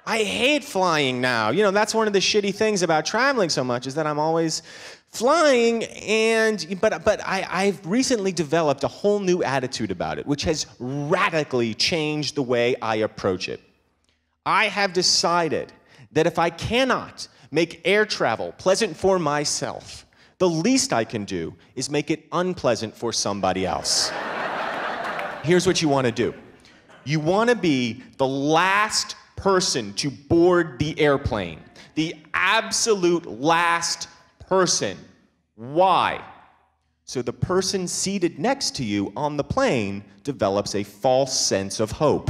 I hate flying now. You know, that's one of the shitty things about traveling so much is that I'm always flying, but I've recently developed a whole new attitude about it, which has radically changed the way I approach it. I have decided that if I cannot make air travel pleasant for myself, the least I can do is make it unpleasant for somebody else. Here's what you want to do. You want to be the last person to board the airplane. The absolute last person. Why? So the person seated next to you on the plane develops a false sense of hope.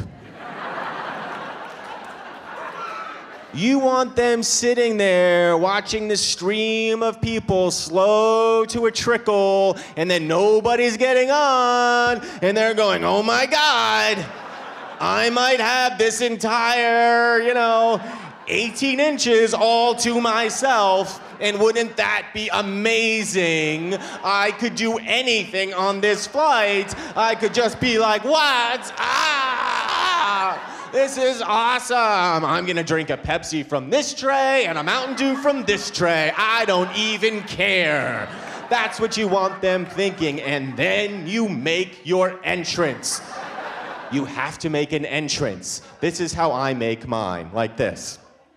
You want them sitting there watching the stream of people slow to a trickle, and then nobody's getting on, and they're going, oh my God, I might have this entire, 18 inches all to myself, and wouldn't that be amazing? I could do anything on this flight. I could just be like, what? This is awesome. I'm gonna drink a Pepsi from this tray and a Mountain Dew from this tray. I don't even care. That's what you want them thinking, and then you make your entrance. You have to make an entrance. This is how I make mine, like this.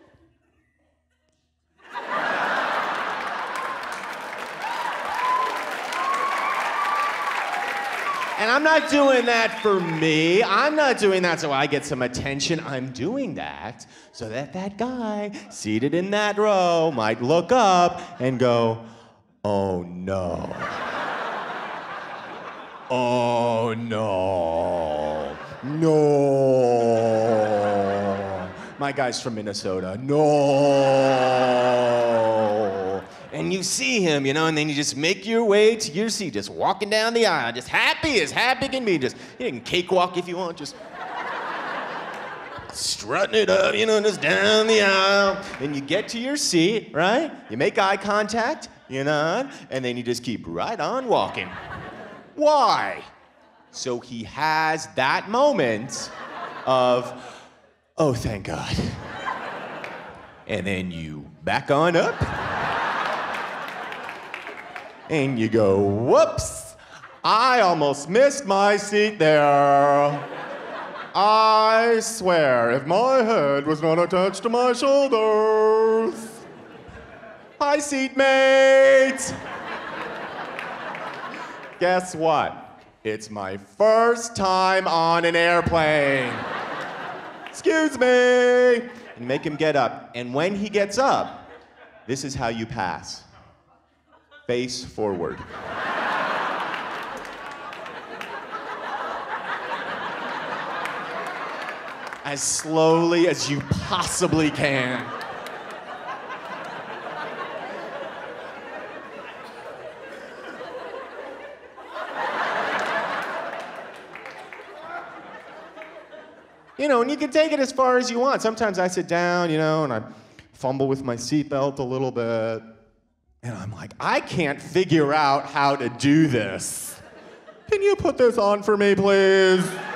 And I'm not doing that for me. I'm not doing that so I get some attention. I'm doing that so that that guy seated in that row might look up and go, oh no. Oh no. No. My guy's from Minnesota. No. And you see him, and then you just make your way to your seat, just walking down the aisle, just happy as happy can be. Just, you can cakewalk if you want, just strutting it up, just down the aisle. And you get to your seat, right? You make eye contact, and then you just keep right on walking. Why? So he has that moment of, oh, thank God. And then you back on up. And you go, whoops, I almost missed my seat there. I swear, if my head was not attached to my shoulders. Hi, seatmate. Guess what? It's my first time on an airplane. Excuse me. And make him get up. And when he gets up, this is how you pass. Face forward. As slowly as you possibly can. And you can take it as far as you want. Sometimes I sit down, and I fumble with my seatbelt a little bit. And I'm like, I can't figure out how to do this. Can you put this on for me, please?